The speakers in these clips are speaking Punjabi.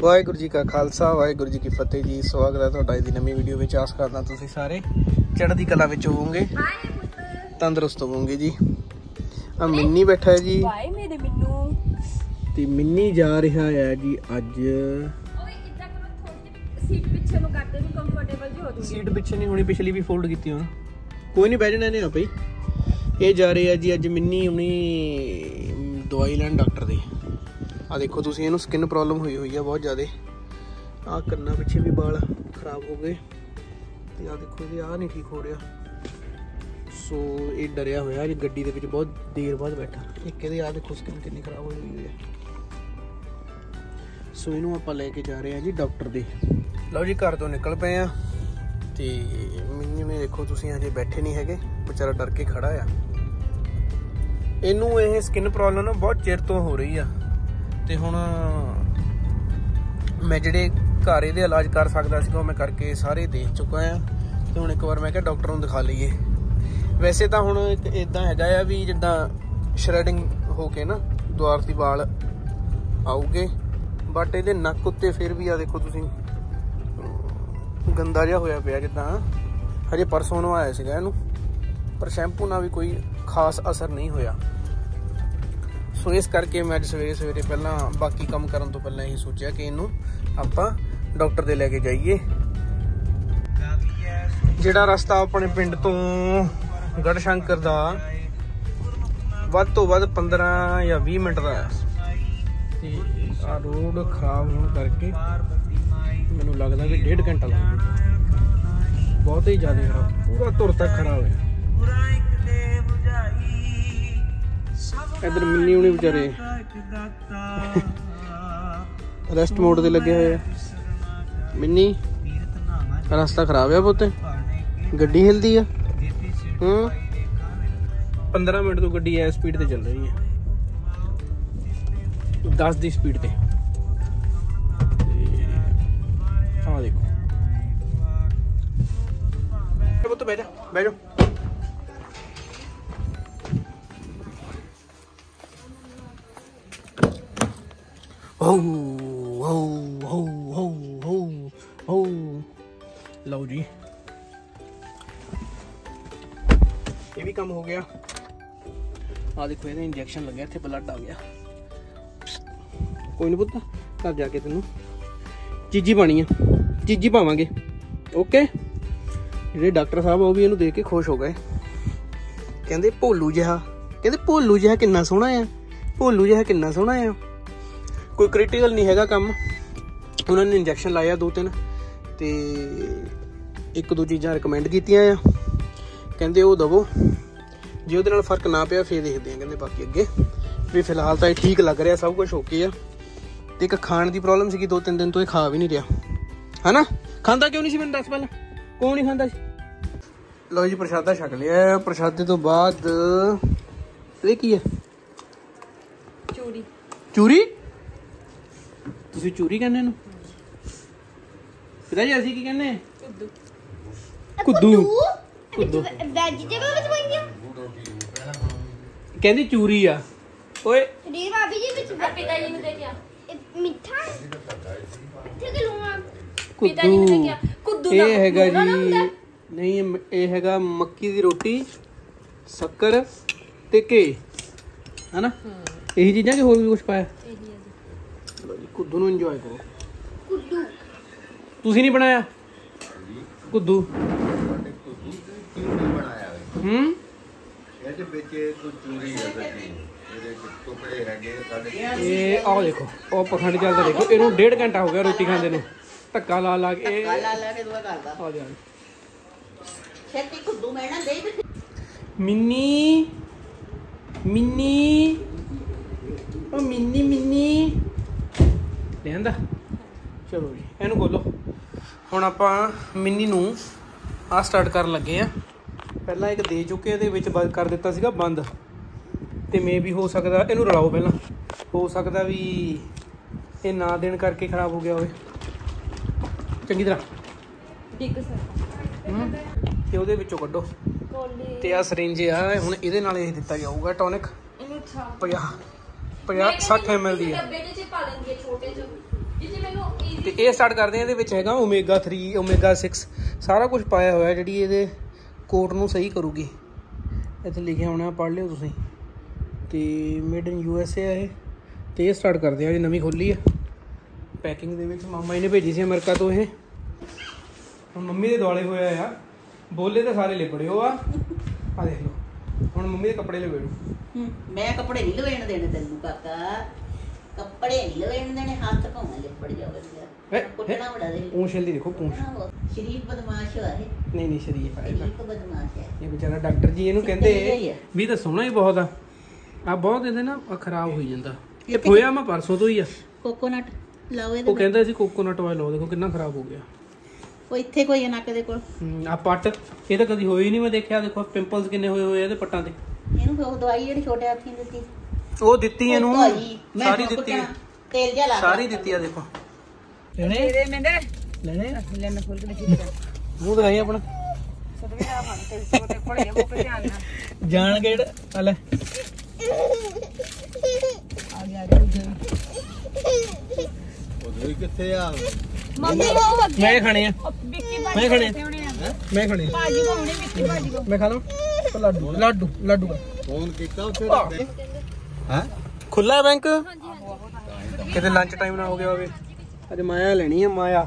वाहिगुरू जी का खालसा वाहिगुरू जी की फतेह जी। स्वागत है तुहाडा इस दी नवीं वीडियो में। आस करदा तुसीं सारे चढ़दी कला विच होवोगे, तंदुरुस्त होवोगे जी। आ मिन्नी बैठा है जी, ते मिन्नी जा रहा है जी अज। सीट पिछे नहीं होनी, पिछली भी फोल्ड की होना, कोई नहीं बह जाना इन्हें आप ही। ये जा रहे हैं जी अज मिन्नी उन्नी दवाई लैन डॉक्टर दी। आ देखो तुसीं इहनूं स्किन प्रॉब्लम हुई हुई है बहुत ज़्यादा। आ कन्ना पिछे भी बाल खराब हो गए, ते आ देखो ये आ नहीं ठीक हो रहा। सो ये डरिया होया जी, गड्डी दे विच बहुत देर बाद बैठा। एक इहदी आ देखो स्किन कितनी खराब हुई हुई है। सो इहनूं आपां लैके जा रहे हैं जी डॉक्टर दे। लो जी घर तो निकल पे आ, ते मिन्नी में देखो तुसीं अजे बैठे नहीं हैगे, बेचारा डर के खड़ा आ। इनू ये स्किन प्रॉब्लम ना बहुत चिर तो हो रही आ, ते हुण मैं जिहड़े घर इहदे इलाज कर सकदा सीगा मैं करके सारे देख चुका आ। ते हुण एक बार मैं कहा डॉक्टर नूं दिखा लईए। वैसे तो हुण इदां हैगा आ भी जिद्दां श्रैडिंग हो के ना दुआर दी वाल आऊगे, बट इहदे नक उत्ते फिर भी आ देखो तुसीं गंदा जिहा होया पिया जिद्दां हजे परसों नवाया सीगा इहनूं, पर शैंपू नाल भी कोई खास असर नहीं होया। सो इस करके मैं सवेरे सवेरे पहला बाकी काम करन तो पहला यही सोचा कि इनू आपां डॉक्टर दे लैके जाइए। जिहड़ा रस्ता अपने पिंड तो गढ़शंकर दा वध तो वध 15 या 20 मिनट का है। आ रोड खराब होने करके मैनू लगता कि 1.5 घंटा लग जाएगा, बहुत ही ज़्यादा खराब, पूरा धुर तक खराब है। इधर मिन्नी उन्नी बेचारे रेस्ट मोड ते लगे हुए। मिन्नी रास्ता खराब है पुत, गड्डी हिलदी है। 15 मिनट तो गड्डी है स्पीड ते चल रही है, 10 की स्पीड ते। हाँ देखो पुत बैठ जा बैठ जा। लो जी ये भी कम हो गया। आ देखो ये इंजेक्शन लगे, इतने ब्लड आ गया। कोई नहीं पुत्त, घर जाके तेनों चीजी पानी है, चीजी पावांगे। ओके ਜਿਹੜੇ डॉक्टर साहब वो भी इन्हू देख के खुश हो गए। कहते भोलू जिहा, कहते भोलू जिहा किन्ना सोहना है, भोलू जिहा किन्ना सोहना है। कोई क्रिटिकल नहीं हैगा काम। उन्होंने इंजैक्शन लाया 2-3 ते 1-2 चीज़ां रिकमेंड कीतियां आ, कहते वो दवो, जे उहदे नाल फर्क ना पिया फिर देखते हैं। कहते बाकी अगे भी फिलहाल तो ठीक लग रहा, सब कुछ ओके आ। ते एक खाण की प्रॉब्लम सी, 2-3 दिन तो ये खा भी नहीं रहा है ना। खांदा क्यों नहीं सी, मैनूं दस पहला कौन नहीं खांदा सी। लो जी प्रशादा छक लिया। प्रशादे तो बाद ये की है, चूरी। चूरी ਤੁਸੀਂ ਚੂਰੀ ਕਹਿੰਦੇ ਇਹਨੂੰ, ਪਤਾ ਜੀ ਅਸੀਂ ਕੀ ਕਹਿੰਦੇ? ਕੁੱਦੂ। ਕੁੱਦੂ ਵੈਜੀਟੇਬਲ ਵਿੱਚ ਪਾਈਆਂ, ਕਹਿੰਦੀ ਚੂਰੀ ਆ। ਓਏ ਰੀ ਭਾਬੀ ਜੀ ਵਿੱਚ ਪਿਤਾ ਜੀ ਨੂੰ ਦੇਖਿਆ ਮਿੱਠਾ ਇੱਥੇ ਕਿ ਲੂਣਾ ਪਿਤਾ ਜੀ ਨੂੰ ਦੇਖਿਆ ਕੁੱਦੂ। ਇਹ ਹੈਗਾ ਜੀ, ਨਹੀਂ ਇਹ ਹੈਗਾ ਮੱਕੀ ਦੀ ਰੋਟੀ, ਸ਼ੱਕਰ ਤੇ ਘੇ, ਹੈ ਨਾ। ਇਹੀ ਚੀਜ਼ਾਂ ਕਿ ਹੋਰ ਵੀ ਕੁਝ ਪਾਇਆ? कुद्दू नूं इंजॉय करो। कुद्दू तुसीं नहीं बनाया? कुद्दू आओ देखो और पखंड चलता देखो। इनू 1.5 घंटा हो गया रोटी खांदे नूं, धक्का ला ला के मिन्नी मिन्नी ओ मिन्नी मिन्नी लिया। चलो जी इनू खोलो। हुण आपां मिन्नी नूं आ स्टार्ट कर लगे आ। पहला एक दे चुके, ये कर दिता सीगा बंद, तो मे भी हो सकता इनू रलाओ पहला, हो सकता भी ये ना देन करके खराब हो गया होवे चंगी तरह। ते उहदे विचों कड्डो ते आ सरिंज आ हुण इहदे नाल इह दित्ता जाऊगा टॉनिक 50-60 ml दी है। ਤੇ ਇਹ ਸਟਾਰਟ ਕਰਦੇ ਆ। ਇਹਦੇ ਵਿੱਚ ਹੈਗਾ ਓਮੇਗਾ 3 ਓਮੇਗਾ 6 ਸਾਰਾ ਕੁਝ ਪਾਇਆ ਹੋਇਆ ਜਿਹੜੀ ਇਹਦੇ ਕੋਟ ਨੂੰ ਸਹੀ ਕਰੂਗੀ। ਇੱਥੇ ਲਿਖਿਆ ਹੋਣਾ, ਪੜ੍ਹ ਲਿਓ ਤੁਸੀਂ। ਤੇ ਮੇਡ ਇਨ USA ਆ ਇਹ। ਤੇ ਇਹ ਸਟਾਰਟ ਕਰਦੇ ਆ ਜੀ, ਨਵੀਂ ਖੋਲੀ ਆ ਪੈਕਿੰਗ ਦੇ ਵਿੱਚ। ਮਾਮਾ ਜੀ ਨੇ ਭੇਜੀ ਸੀ ਅਮਰੀਕਾ ਤੋਂ ਇਹ। ਹੁਣ ਮੰਮੀ ਦੇ ਦੁਆਲੇ ਹੋਇਆ ਆ, ਬੋਲੇ ਤਾਂ ਸਾਰੇ ਲਿਬੜੇ ਹੋ ਆ ਦੇਖ ਲਓ। ਹੁਣ ਮੰਮੀ ਦੇ ਕੱਪੜੇ ਲਵੇੜੂ। ਮੈਂ ਕੱਪੜੇ ਨਹੀਂ ਲਵੇਣ ਦੇਣੇ ਤੈਨੂੰ ਕਾਕਾ, ਕੱਪੜੇ ਨਹੀਂ ਲਵੇਣ ਦੇਣੇ, ਹੱਥ ਭਾਵੇਂ ਲਿਬੜ ਜਾਵੇ। ਕੁੱਟਣਾ ਬੜਾ ਦੇ ਪੂੰਛ ਜਲਦੀ ਦੇਖੋ, ਪੂੰਛ ਸ਼ਰੀਫ ਬਦਮਾਸ਼ ਹੈ। ਨਹੀਂ ਸ਼ਰੀਫ ਹੈ, ਸ਼ਰੀਫ ਬਦਮਾਸ਼ ਹੈ ਇਹ ਵਿਚਾਰਾ। ਡਾਕਟਰ ਜੀ ਇਹਨੂੰ ਕਹਿੰਦੇ ਵੀ ਤਾਂ ਸੋਹਣਾ ਹੀ ਬਹੁਤ ਆ ਬਹੁਤ ਇਹਦੇ ਨਾ ਖਰਾਬ ਹੋਈ ਜਾਂਦਾ। ਇਹ ਹੋਇਆ ਮੈਂ ਪਰਸੋਂ ਤੋਂ ਹੀ ਆ। ਕੋਕੋਨਟ ਲਾਓ ਇਹਦੇ। ਉਹ ਕਹਿੰਦਾ ਸੀ ਕੋਕੋਨਟ ਆਇਲ ਲਾਓ, ਦੇਖੋ ਕਿੰਨਾ ਖਰਾਬ ਹੋ ਗਿਆ। ਉਹ ਇੱਥੇ ਕੋਈ ਨੱਕ ਦੇ ਕੋਲ ਆ ਪੱਟ, ਇਹ ਤਾਂ ਕਦੀ ਹੋਈ ਨਹੀਂ ਮੈਂ ਦੇਖਿਆ। ਦੇਖੋ ਪਿੰਪਲਸ ਕਿੰਨੇ ਹੋਏ ਹੋਏ ਆ ਇਹਦੇ ਪੱਟਾਂ ਤੇ। ਇਹਨੂੰ ਉਹ ਦਵਾਈ ਜਿਹੜੀ ਛੋਟੇ ਹੱਥੀਂ ਦਿੱਤੀ, ਉਹ ਦਿੱਤੀ ਇਹਨੂੰ, ਸਾਰੀ ਦਿੱਤੀ, ਤੇਲ ਜਿਹਾ ਲਾ ਸਾਰੀ ਦਿੱਤੀ ਆ। ਦੇਖੋ ਲੈਣੇ ਇਹਦੇ ਮੈਂਦੇ ਲੈਣੇ ਲੈਣ ਫੁੱਲ ਕੇ ਨਹੀਂ ਮੂੰਹ ਦਿਖਾਈ ਆਪਣਾ ਸਦਵੀਰਾ ਖਾਣ ਤੇ ਪੜੇ ਉਹ ਤੇ ਧਿਆਨ ਨਾਲ ਜਾਣ ਗੇੜ ਆ ਲੈ ਆ ਗਿਆ ਉਹ ਕਿੱਥੇ ਆ ਮੰਮੀ ਉਹ ਮੈਂ ਖਾਣੇ ਆ, ਵਿੱਕੀ ਮੈਂ ਖਾਣੇ ਮੈਂ ਖਾਣੇ ਭਾਜੀ ਕੋ ਹੁਣੇ ਵਿੱਕੀ ਭਾਜੀ ਕੋ ਮੈਂ ਖਾ ਲਵਾਂ। ਲੱਡੂ ਲੱਡੂ ਲੱਡੂ ਫੋਨ ਕੀਤਾ ਉੱਥੇ ਹੈ ਖੁੱਲਾ ਬੈਂਕ ਕਿਤੇ ਲੰਚ ਟਾਈਮ ਨਾ ਹੋ ਗਿਆ ਹੋਵੇ। ਅੱਜ ਮਾਇਆ ਲੈਣੀ ਆ, ਮਾਇਆ।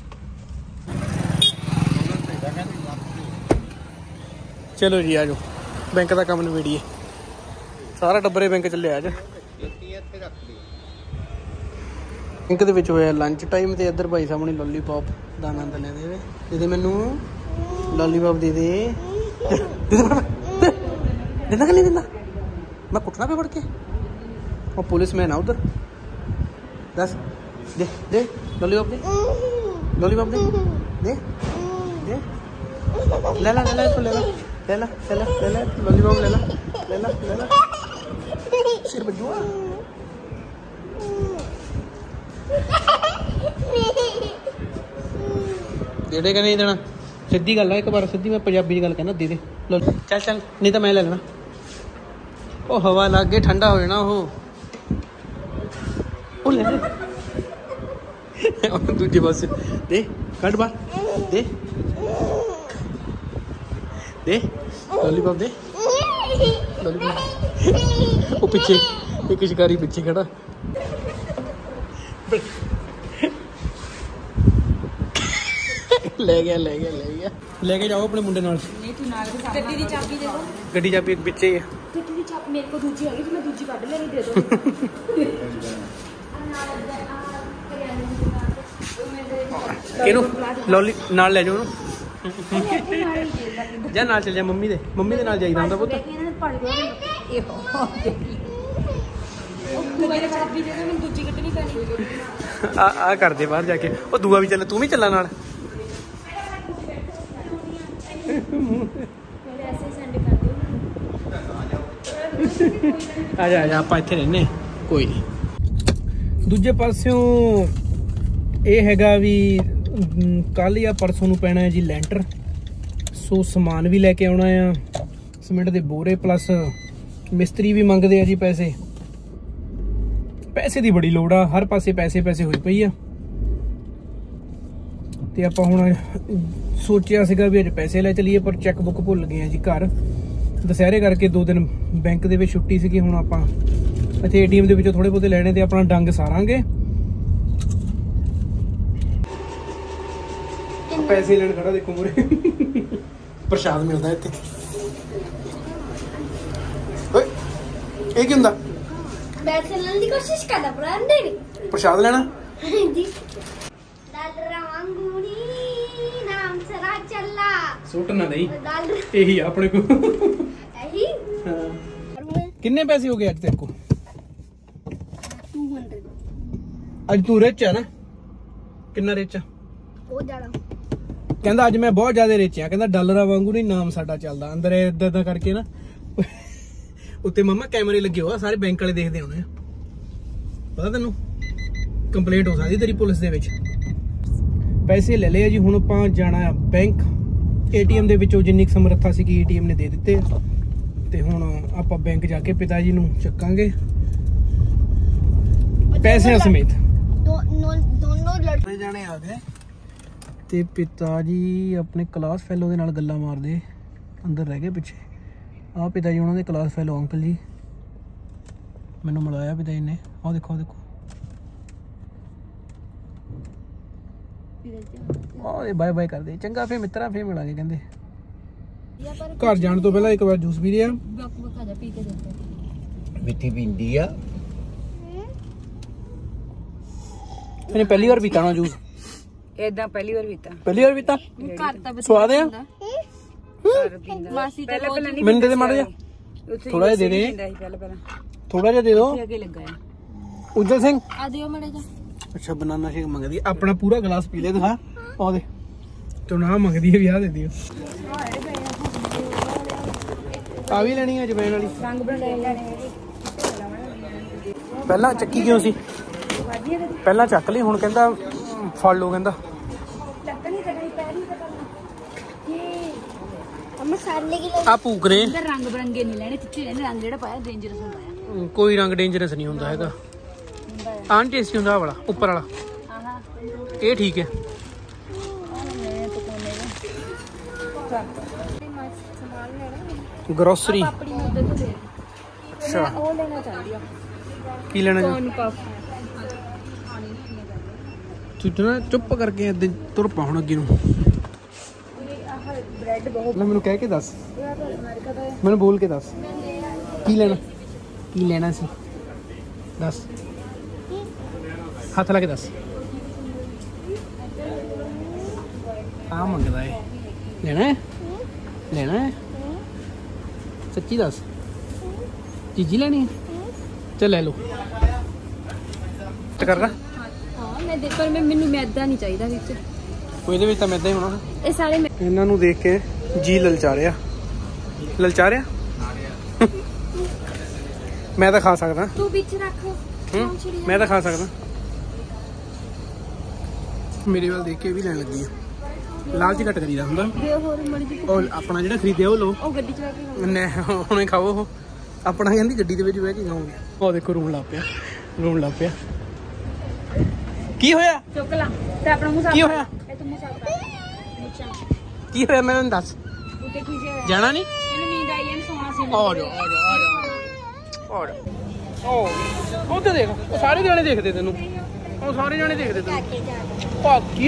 ਚਲੋ ਜੀ ਆਜੋ, ਬੈਂਕ ਦਾ ਕੰਮ ਨਵੇੜੀਏ। ਸਾਰਾ ਟੱਬਰੇ ਬੈਂਕ ਚੱਲਿਆ ਅੱਜ। ਬੈਂਕ ਦੇ ਵਿੱਚ ਹੋਇਆ ਲੰਚ ਟਾਈਮ ਤੇ ਇੱਧਰ ਭਾਈ ਸਾਹਮਣੇ ਲੋਲੀਪੌਪ ਦਾ ਆਨੰਦ ਲੈਂਦੇ ਵੇ। ਜਿਹਦੇ ਮੈਨੂੰ ਲੋਲੀਪੌਪ ਦੇ ਦੇ ਦਿੰਦਾ ਕਿ ਨਹੀਂ ਦਿੰਦਾ, ਮੈਂ ਕੁੱਟਣਾ ਪਿਆ ਫੜ ਕੇ। ਉਹ ਪੁਲਿਸ ਮੈਨ ਆ ਉਧਰ, ਦੱਸ ਦੇ ਦੇ ਲੋਲੀਪੌਪ ਦੇ, ਲੋਲੀਪੌਪ ਦੇ ਦੇ ਦੇ ਲੈ ਲਾ ਲੈ ਲਾ ਲੈ ਲਾ ਲੈ ਲਾ ਲੈ ਲਾ ਲੈ ਲਾ ਲੋਲੀਪੌਪ ਲੈ ਲਾ ਲੈ ਲਾ ਲੈ ਲਾ ਸਿਰ ਵੱਜੂਆ। ਦੇ ਦੇ ਕਿ ਨਹੀਂ ਦੇਣਾ, ਸਿੱਧੀ ਗੱਲ ਆ। ਇੱਕ ਵਾਰ ਸਿੱਧੀ ਮੈਂ ਪੰਜਾਬੀ ਦੀ ਗੱਲ ਕਹਿਣਾ, ਦੇ ਦੇ ਚੱਲ ਚੱਲ, ਨਹੀਂ ਤਾਂ ਮੈਂ ਲੈ ਲੈਣਾ। ਉਹ ਹਵਾ ਲੱਗ ਕੇ ਠੰਡਾ ਹੋ ਜਾਣਾ। ਉਹ ਲੈ ਦੂਜੇ ਪਾਸੇ ਦੇ, ਕੱਢ ਬਾਹਰ ਦੇ ਦੇ ਲੋਲੀਪੌਪ ਦੇ ਲੋਲੀਪੌਪ। ਉਹ ਪਿੱਛੇ ਇੱਕ ਸ਼ਿਕਾਰੀ ਪਿੱਛੇ ਖੜਾ। ਲੈ ਗਿਆ ਲੈ ਗਿਆ ਲੈ ਗਿਆ, ਲੈ ਕੇ ਜਾਓ ਆਪਣੇ ਮੁੰਡੇ ਨਾਲ। ਨਹੀਂ ਤੂੰ ਨਾਲ ਗੱਡੀ ਦੀ ਚਾਬੀ ਦੇ ਦੋ। ਗੱਡੀ ਚਾਬੀ ਇੱਕ ਪਿੱਛੇ ਹੀ ਆ। ਗੱਡੀ ਦੀ ਚਾਬੀ ਮੇਰੇ ਕੋਲ ਦੂਜੀ ਹੈਗੀ, ਮੈਂ ਦੂਜੀ ਕੱਢ ਲੈਣੀ, ਦੇ ਦੋ। ਇਹਨੂੰ ਲੋਲੀ ਨਾਲ ਲੈ ਜਾਓ ਉਹਨੂੰ। ਜਾ ਨਾਲ ਚੱਲ ਜਾ, ਮੰਮੀ ਦੇ ਨਾਲ ਜਾਈਦਾ ਹੁੰਦਾ ਪੁੱਤ। ਆ ਕਰਦੇ ਬਾਹਰ ਜਾ ਕੇ। ਉਹ ਦੂਆ ਵੀ ਚੱਲ, ਤੂੰ ਵੀ ਚੱਲਾ ਨਾਲ। ਆ ਜਾ ਆ ਜਾ, ਆਪਾਂ ਇੱਥੇ ਰਹਿੰਦੇ ਕੋਈ ਨਹੀਂ। ਦੂਜੇ ਪਾਸਿਓਂ ਇਹ ਹੈਗਾ ਵੀ ਕੱਲ ਜਾਂ ਪਰਸੋਂ ਨੂੰ ਪੈਣਾ ਹੈ ਜੀ ਲੈਂਟਰ। ਸੋ ਸਮਾਨ ਵੀ ਲੈ ਕੇ ਆਉਣਾ ਆ, ਸੀਮੈਂਟ ਦੇ ਬੋਰੇ, ਪਲੱਸ ਮਿਸਤਰੀ ਵੀ ਮੰਗਦੇ ਆ ਜੀ ਪੈਸੇ। ਪੈਸੇ ਦੀ ਬੜੀ ਲੋੜ ਆ, ਹਰ ਪਾਸੇ ਪੈਸੇ ਪੈਸੇ ਹੋਈ ਪਈ ਆ। ਤੇ ਆਪਾਂ ਹੁਣ ਸੋਚਿਆ ਸੀਗਾ ਵੀ ਅੱਜ ਪੈਸੇ ਲੈ ਚਲੀਏ, ਪਰ ਚੈੱਕ ਬੁੱਕ ਭੁੱਲ ਗਏ ਆ ਜੀ ਘਰ। ਦੁਸਹਿਰੇ ਕਰਕੇ 2 ਦਿਨ ਬੈਂਕ ਦੇ ਵਿੱਚ ਛੁੱਟੀ ਸੀਗੀ। ਹੁਣ ਆਪਾਂ ਇੱਥੇ ATM ਦੇ ਵਿੱਚੋਂ ਥੋੜੇ ਬਹੁਤੇ ਲੈਣੇ ਤੇ ਆਪਣਾ ਡੰਗ ਸਾਰਾਂਗੇ। ਪੈਸੇ ਲੈਣ ਖੜਾ ਦੇਖੋ ਮੂਰੇ, ਪ੍ਰਸ਼ਾਦ ਮਿਲਦਾ ਇੱਥੇ। ਓਏ ਇਹ ਕੀ ਹੁੰਦਾ? पैसे लेने की कोशिश कर रहा है अंदर प्रसाद लेना जी दाल रवांगुनी नाम सरा चला सूट ना नहीं दाल यही अपने को यही कितने पैसे हो गए आज तेरे को 200 आज तू रिच है ना कितना रिच है बहुत ज्यादा ਕਹਿੰਦਾ ਅੱਜ ਮੈਂ ਬਹੁਤ ਜ਼ਿਆਦਾ ਰਿਚ ਆ ਕਹਿੰਦਾ ਡਾਲਰਾਂ ਵਾਂਗੂ ਨਹੀਂ ਨਾਮ ਸਾਡਾ ਚੱਲਦਾ ਅੰਦਰ ਇਦਾਂ ਕਰਕੇ ਨਾ ਉੱਤੇ ਮਾਮਾ ਕੈਮਰੇ ਲੱਗੇ ਹੋਆ ਸਾਰੇ ਬੈਂਕ ਵਾਲੇ ਦੇਖਦੇ ਹੋਣੇ ਪਤਾ ਤੈਨੂੰ ਕੰਪਲੇਂਟ ਹੋ ਸਕਦੀ ਤੇਰੀ ਪੁਲਿਸ ਦੇ ਵਿੱਚ ਪੈਸੇ ਲੈ ਲਏ ਜੀ ਹੁਣ ਆਪਾਂ ਜਾਣਾ ਬੈਂਕ ATM ਦੇ ਵਿੱਚੋਂ ਜਿੰਨੀ ਸਮਰੱਥਾ ਸੀ ਕਿ ATM ਨੇ ਦੇ ਦਿੱਤੇ ਤੇ ਹੁਣ ਆਪਾਂ ਬੈਂਕ ਜਾ ਕੇ ਪਿਤਾ ਜੀ ਨੂੰ ਚੱਕਾਂਗੇ ਪੈਸਿਆਂ ਸਮੇਤ दोनों लड़के ਸਾਰੇ ਜਾਣੇ ਆ ਗਏ ਤੇ ਪਿਤਾ ਜੀ ਆਪਣੇ ਕਲਾਸ ਫੈਲੋ ਦੇ ਨਾਲ ਗੱਲਾਂ ਮਾਰਦੇ ਅੰਦਰ ਰਹਿ ਗਏ ਪਿੱਛੇ। ਆਹ ਪਿਤਾ ਜੀ ਉਹਨਾਂ ਦੇ ਕਲਾਸ ਫੈਲੋ ਅੰਕਲ ਜੀ ਮੈਨੂੰ ਮਿਲਾਇਆ ਪਿਤਾ ਜੀ ਨੇ। ਆਹ ਦੇਖੋ ਆਹ ਬਾਏ ਬਾਏ ਕਰਦੇ ਚੰਗਾ ਫੇਰ ਮਿੱਤਰਾਂ ਫੇਰ ਮਿਲਾਂਗੇ ਕਹਿੰਦੇ। ਘਰ ਜਾਣ ਤੋਂ ਪਹਿਲਾਂ ਇੱਕ ਵਾਰ ਜੂਸ ਪੀ ਲਿਆ ਮਿੱਠੀ ਪਿੰਡੀ ਆ मैंने पहली बार पीता ना जूस ਏਦਾਂ ਪਹਿਲੀ ਵਾਰ ਪੀਤਾ ਘਰ ਤਾਂ ਸਵਾਦ ਆ ਮਾਸੀ ਪਹਿਲਾਂ ਨਹੀਂ ਮੈਨੂੰ ਦੇ ਮਾੜਾ ਜਿਹਾ ਥੋੜਾ ਜਿਹਾ ਦੇ ਦੇ ਥੋੜਾ ਜਿਹਾ ਦੇ ਦੋ ਅੱਗੇ ਲੱਗਾ ਹੈ ਉਜਲ ਸਿੰਘ ਆ ਦਿਓ ਮੜੇ ਜਾ। ਅੱਛਾ ਬਨਾਨਾ ਸ਼ੇਕ ਮੰਗਦੀ ਹੈ ਆਪਣਾ ਪੂਰਾ ਗਲਾਸ ਪੀ ਲੈ ਦਿਖਾ ਆ ਦੇ ਤੂੰ ਨਾ ਮੰਗਦੀ ਹੈ ਵਿਆਹ ਦੇ ਦਿਓ ਆ ਵੀ ਲੈਣੀ ਹੈ ਜਵੈਨ ਵਾਲੀ ਰੰਗ ਬਣਾਏ ਲੈਣੇ ਪਹਿਲਾਂ ਚੱਕੀ ਕਿਉਂ ਸੀ ਪਹਿਲਾਂ ਚੱਕ ਲਈ ਹੁਣ ਕਹਿੰਦਾ ਫੜ ਲਓ ਕਹਿੰਦਾ मसाले की ਆ ਭੂਕ ਨੇ ਰੰਗ ਬਰੰਗੇ ਨਹੀਂ ਲੈਣੇ ਚਿੱਟੇ ਲੈਣੇ ਰੰਗ ਜਿਹੜਾ ਪਾਇਆ ਡੇਂਜਰਸ ਹੁੰਦਾ ਹੈ ਕੋਈ ਰੰਗ ਡੇਂਜਰਸ ਨਹੀਂ ਹੁੰਦਾ ਹੈਗਾ ਆਨ ਟੇਸਟੀ ਹੁੰਦਾ ਵਾਲਾ ਉੱਪਰ ਵਾਲਾ ਇਹ ਠੀਕ ਹੈ ਗਰੋਸਰੀ ਆਪਣੀ ਮੁੱਦੇ ਤੋਂ ਦੇ ਅੱਛਾ ਉਹ ਲੈਣਾ ਚਾਹੁੰਦੀ ਆ ਕੀ ਲੈਣਾ ਕੌਨ ਪਫ ਤੂੰ ਨਾ ਚੁੱਪ ਕਰਕੇ ਏਦਾਂ ਤੁਰ ਪਾ ਹੁਣ ਅੱਗੇ ਨੂੰ ਬ੍ਰੈਡ ਬਹੁਤ ਲੈ ਮੈਨੂੰ ਕਹਿ ਕੇ ਦੱਸ ਅਮਰੀਕਾ ਦਾ ਮੈਨੂੰ ਬੋਲ ਕੇ ਦੱਸ ਕੀ ਲੈਣਾ ਸੀ ਦੱਸ ਹੱਥ ਲਾ ਕੇ ਦੱਸ ਆ ਮੰਗਦਾ ਏ ਲੈਣਾ ਹੈ ਸੱਚੀ ਦੱਸ ਚੀਜ਼ੀ ਲੈਣੀ ਹੈ ਚੱਲ ਲੈ ਲਓ ਤੇ ਕਰਦਾ ਹਾਂ ਮੈਂ ਦੇਖ ਪਰ ਮੈਨੂੰ ਮੈਦਾ ਨਹੀਂ ਚਾਹੀਦਾ ਵਿੱਚ ਕੋਈ ਇਹਦੇ ਵਿੱਚ ਤਾਂ ਮੈਦਾ ਹੀ ਹੋਣਾ ਇਹ ਸਾਰੇ ਇਹਨਾਂ ਨੂੰ ਦੇਖ ਕੇ ਜੀ ਲਲਚਾ ਰਿਹਾ ਮੈਂ ਤਾਂ ਖਾ ਸਕਦਾ ਤੂੰ ਵਿੱਚ ਰੱਖ ਮੈਂ ਤਾਂ ਖਾ ਸਕਦਾ ਮੇਰੇ ਵੱਲ ਦੇਖ ਕੇ ਵੀ ਲੈਣ ਲੱਗੀ ਆ ਲਾਲਚ ਘੱਟ ਕਰੀਦਾ ਹੁੰਦਾ ਦੇ ਹੋਰ ਮੜੀ ਜੀ ਉਹ ਆਪਣਾ ਜਿਹੜਾ ਖਰੀਦਿਆ ਉਹ ਲਓ ਉਹ ਗੱਡੀ ਚ ਬੈ ਕੇ ਨੇ ਹੁਣੇ ਖਾਓ ਉਹ ਆਪਣਾ ਕਹਿੰਦੀ ਗੱਡੀ ਦੇ ਵਿੱਚ ਬਹਿ ਕੇ ਖਾਓਗੇ ਉਹ ਦੇਖੋ ਰੋਣ ਲੱਗ ਪਿਆ ਕੀ ਹੋਇਆ ਚੁੱਕ ਲਾ ਤੇ ਆਪਣਾ ਮੂੰਹ ਸਾਫ ਕੀ ਹੋਇਆ ਇਹ ਤੂੰ ਮੂੰਹ ਸਾਫ ਕਰ ਕੀ ਹੋਇਆ ਮੈਨੂੰ ਦੱਸ ਉੱਤੇ ਕੀ ਜੇ ਜਾਣਾ ਨਹੀਂ ਇਹਨੂੰ ਨੀਂਦ ਆਈ ਇਹਨੂੰ ਸੋਣਾ ਸੀ ਉਹ ਤੇ ਦੇਖ ਉਹ ਸਾਰੇ ਜਾਣੇ ਦੇਖਦੇ ਤੈਨੂੰ ਉਹ ਸਾਰੇ ਜਾਣੇ ਦੇਖਦੇ ਤੈਨੂੰ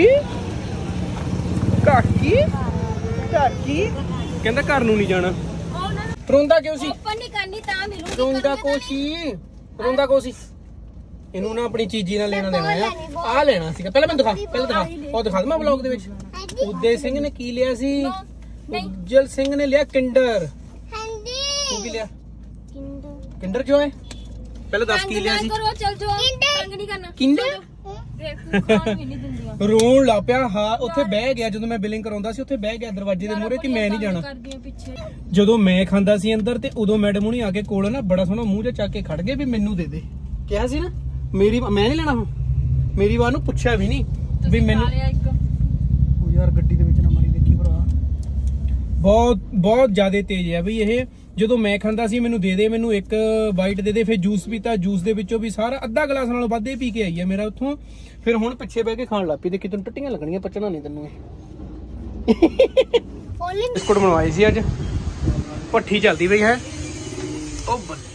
ਕਾਕੀ ਕਹਿੰਦਾ ਘਰ ਨੂੰ ਨਹੀਂ ਜਾਣਾ ਰੋਂਦਾ ਕਿਉਂ ਸੀ ओपन नहीं करनी ता मिलूंगी ਰੋਂਦਾ ਕੋ ਸੀ ਇਹਨੂੰ ਨਾ ਆਪਣੀ ਚੀਜ਼ੀ ਨਾਲ ਲੈਣਾ ਦੇਣਾ ਆ ਲੈਣਾ ਸੀਗਾ ਪਹਿਲਾਂ ਮੈਨੂੰ ਦਿਖਾ ਉਹ ਦਿਖਾ ਦਵਾਂ ਵਲੌਗ ਦੇ ਵਿੱਚ ਉਦੇ ਸਿੰਘ ਨੇ ਕੀ ਲਿਆ ਸੀ ਉਜਲ ਸਿੰਘ ਨੇ ਲਿਆ ਕਿੰਡਰ ਤੂੰ ਕੀ ਲਿਆ ਕਿੰਡਰ ਜੋ ਹੈ ਪਹਿਲਾਂ ਦੱਸ ਕੀ ਲਿਆ ਸੀ ਕਰੋ ਚੱਲ ਜੋ ਤੰਗ ਨਹੀਂ ਕਰਨਾ ਕਿੰਡਰ ਦੇਖ ਤੂੰ ਖਾਣ ਵੀ ਨਹੀਂ ਦਿੰਦੀਆਂ ਰੋਣ ਲੱਗ ਪਿਆ ਹਾਂ ਉੱਥੇ ਬਹਿ ਗਿਆ ਜਦੋਂ ਮੈਂ ਬਿਲਿੰਗ ਕਰਾਉਂਦਾ ਸੀ ਉੱਥੇ ਬਹਿ ਗਿਆ ਦਰਵਾਜ਼ੇ ਦੇ ਮੂਹਰੇ ਕਿ ਮੈਂ ਨਹੀਂ ਜਾਣਾ ਕਰਦੀਆਂ ਪਿੱਛੇ ਜਦੋਂ ਮੈਂ ਖਾਂਦਾ ਸੀ ਅੰਦਰ ਤੇ ਉਦੋਂ ਮੈਡਮ ਹੁਣੀ ਆ ਕੇ ਕੋਲ ਨਾ ਬੜਾ ਸੋਹਣਾ ਮੂੰਹ ਜਿਹਾ ਚੱਕ ਕੇ ਖੜ ਗਏ ਵੀ ਮੈਨੂੰ ਦੇ ਦੇ ਕਿਹਾ ਸੀ ਨਾ ਮੈਂ ਨਹੀਂ ਲੈਣਾ ਹੁਣ ਮੇਰੀ ਵਾਰ ਨੂੰ ਪੁੱਛਿਆ ਵੀ ਨਹੀਂ ਵੀ ਮੈਨੂੰ ਉਹ ਯਾਰ ਗੱਡੀ ਦੇ ਵਿੱਚ ਨਾ ਮਾਰੀ ਦੇਖੀ ਭਰਾ ਬਹੁਤ ਜ਼ਿਆਦਾ ਤੇਜ਼ ਹੈ ਬਈ ਇਹ ਜਦੋਂ ਮੈਂ ਖਾਂਦਾ ਸੀ ਮੈਨੂੰ ਦੇ ਦੇ ਮੈਨੂੰ ਇੱਕ ਬਾਈਟ ਦੇ ਦੇ ਫਿਰ ਜੂਸ ਪੀਤਾ ਜੂਸ ਦੇ ਵਿੱਚੋਂ ਵੀ ਸਾਰਾ ਅੱਧਾ ਗਲਾਸ ਨਾਲੋਂ ਵੱਧ ਹੀ ਪੀ ਕੇ ਆਈ ਹੈ ਮੇਰਾ ਉੱਥੋਂ ਫਿਰ ਹੁਣ ਪਿੱਛੇ ਬਹਿ ਕੇ ਖਾਣ ਲੱਗ ਪਈ ਤੇ ਕਿਤੋਂ ਟੱਟੀਆਂ ਲੱਗਣੀਆਂ ਪਚਣਾ ਨਹੀਂ ਤੈਨੂੰ ਇਹ ਬਿਸਕੁਟ ਬਣਵਾਏ ਸੀ ਅੱਜ ਭੱਠੀ ਚੱਲਦੀ ਪਈ ਹੈ ਉਹ ਬੱਲੇ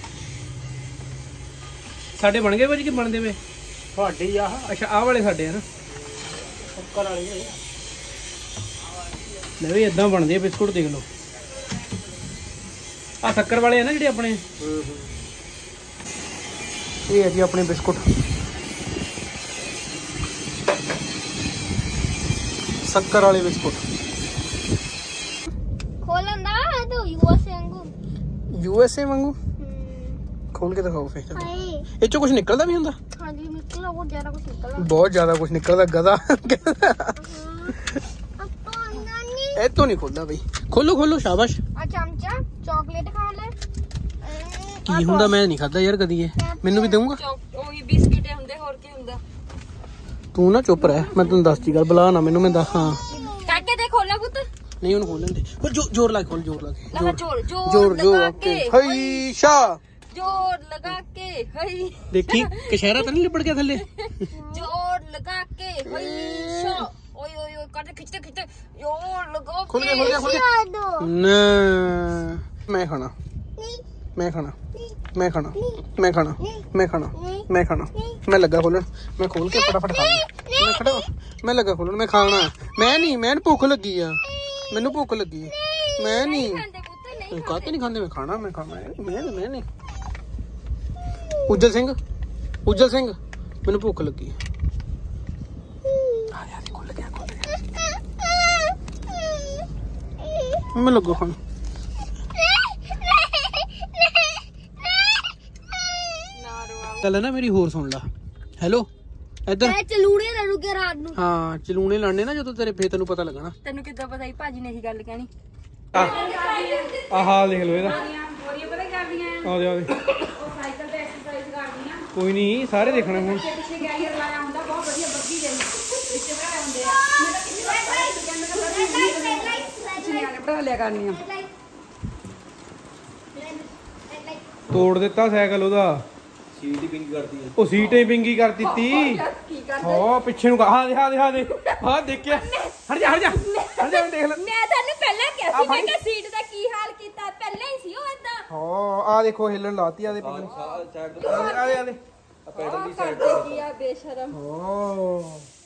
ਸਾਡੇ ਬਣ ਗਏ ਭਾਜੀ ਕਿ ਬਣਦੇ ਵੇ ਤੁਹਾਡੇ ਆ ਅੱਛਾ ਆਹ ਵਾਲੇ ਸਾਡੇ ਹਨ ਸ਼ੱਕਰ ਵਾਲੇ ਲੈ ਵੀ ਇਦਾਂ ਬਣਦੇ ਆ ਬਿਸਕੁਟ ਦੇਖ ਲਓ ਆ ਸ਼ੱਕਰ ਵਾਲੇ ਆ ਨਾ ਜਿਹੜੇ ਆਪਣੇ ਇਹ ਹੈ ਜੀ ਆਪਣੇ ਬਿਸਕੁਟ शक्कर वाले बिस्कुट खोलंदा है तो यूएसए वांगू खोल के दिखाओ फिर हाय ਇਹ ਚੋਂ ਕੁਝ ਨਿਕਲਦਾ ਵੀ ਹੁੰਦਾ हाँ जी निकला बहुत ज्यादा कुछ निकला ਬਹੁਤ ਜ਼ਿਆਦਾ ਕੁਝ ਨਿਕਲਦਾ ਗਦਾ अपा नानी ਇਹ ਤੋਂ ਨਹੀਂ ਖੁੱਲਦਾ ਬਈ ਖੋਲੋ ਸ਼ਾਬਾਸ਼ आ चमचा चॉकलेट खा ले ਕੀ ਹੁੰਦਾ ਮੈਂ ਨਹੀਂ ਖਾਦਾ ਯਾਰ ਕਦੀ ਇਹ ਮੈਨੂੰ ਵੀ ਦੇਊਂਗਾ ਉਹੀ ਬਿਸਕਿਟ ਹੁੰਦੇ ਹੋਰ ਕੀ ਹੁੰਦਾ ਤੂੰ ਨਾ ਚੁੱਪ ਰਹਿ ਮੈਂ ਤੈਨੂੰ ਦੱਸਦੀ ਗੱਲ ਬੁਲਾ ਨਾ ਮੈਨੂੰ ਮੈਂ ਦੱਸ ਹਾਂ ਕਾਕੇ ਦੇ ਖੋਲਾ ਪੁੱਤ ਨਹੀਂ ਉਹਨੂੰ ਖੋਲਣ ਦੇ ਪਰ ਜ਼ੋਰ ਲਾ ਖੋਲ ਜ਼ੋਰ ਲਾ ਕੇ ਲਗਾ ਜ਼ੋਰ ਲਗਾ ਕੇ ਹਈ ਸ਼ਾ ਜ਼ੋਰ ਲਗਾ ਕੇ ਹਈ ਦੇਖੀ ਕਸ਼ਹਿਰਾ ਤਾਂ ਨਹੀਂ ਲਿਪੜ ਗਿਆ ਥੱਲੇ ਜ਼ੋਰ ਲਗਾ ਕੇ हैशा ओए ओए ओए कर खींचते खींचते यो लगा खुल गया ना मैं खाना मैं खाना मैं खाना मैं खाना मैं खाना मैं खाना मैं लगा खोलन मैं खोल के फटाफट खा मैं खड़ा मैं लगा खोलन मैं खाना मैं नहीं मैं भुख लगी आ मैनू भुख लगी मैं नहीं काते नहीं खाते मैं खाना मैं नहीं उज्जल सिंह मैनू भुख लगी मैं लगा खाना गल ना मेरी होर सुन ला हेलो इधर चलूने ना रुके रात ਨੂੰ हाँ चलूने लाने ना ਜਦੋਂ ਤੇਰੇ ਫੇਰ ਤੈਨੂੰ ਪਤਾ ਲੱਗਣਾ ਤੈਨੂੰ ਕਿੱਦਾਂ ਪਤਾ ਹੀ ਭਾਜੀ ਨੇ ਇਹੀ ਗੱਲ ਕਹਿਣੀ ਆਹ ਹਾਲ ਦੇਖ ਲੋ ਇਹਦਾ ਗੋਰੀਆਂ ਪਤਾ ਕਰਦੀਆਂ ਆ ਦੇ ਉਹ ਸਾਈਕਲ ਤੇ ਐਕਸਰਸਾਈਜ਼ ਕਰਦੀਆਂ ਕੋਈ ਨਹੀਂ ਸਾਰੇ ਦੇਖਣੇ ਹੁਣ ਪਿੱਛੇ ਗੈਰੀਅਰ ਲਾਇਆ ਹੁੰਦਾ ਬਹੁਤ ਵਧੀਆ ਬੱਗੀ ਦੇ ਪਿੱਛੇ ਬਣਾਏ ਹੁੰਦੇ ਆ ਮੈਂ ਤਾਂ ਕਿੰਨੀ ਵਾਰ ਨਿਆਣੇ ਪੜਾ ਲਿਆ ਕਰਨੀਆਂ ਤੋੜ ਦਿੱਤਾ ਸਾਈਕਲ ਉਹਦਾ ਸੀਟ ਹੀ ਪਿੰਗ ਕਰਦੀ ਹੈ ਉਹ ਸੀਟ ਹੀ ਪਿੰਗੀ ਕਰ ਦਿੱਤੀ ਕੀ ਕਰ ਹਾਂ ਪਿੱਛੇ ਨੂੰ ਹਾਂ ਦੇ ਹਾਂ ਦੇਖਿਆ ਹਟ ਜਾ ਮੈਂ ਦੇਖ ਲੈ ਮੈਂ ਤੁਹਾਨੂੰ ਪਹਿਲਾਂ ਕਿਹਾ ਸੀ ਮੈਂ ਕਿਹਾ ਸੀਟ ਦਾ ਕੀ ਹਾਲ ਕੀਤਾ ਪਹਿਲਾਂ ਹੀ ਸੀ ਉਹ ਏਦਾਂ ਹਾਂ ਆ ਦੇਖੋ ਹਿੱਲਣ ਲਾਤੀ ਆ ਦੇ ਪਤਾ ਨਹੀਂ ਸਾਈਡ ਆ ਦੇ ਪੈਡਲ ਦੀ ਸਾਈਡ ਕੀ ਆ ਬੇਸ਼ਰਮ ਹਾਂ